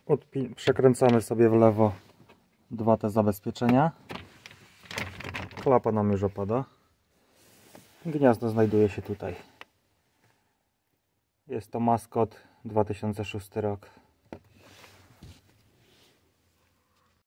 Przekręcamy sobie w lewo dwa te zabezpieczenia. Klapa nam już opada. Gniazdo znajduje się tutaj. Jest to Maskot 2006 rok.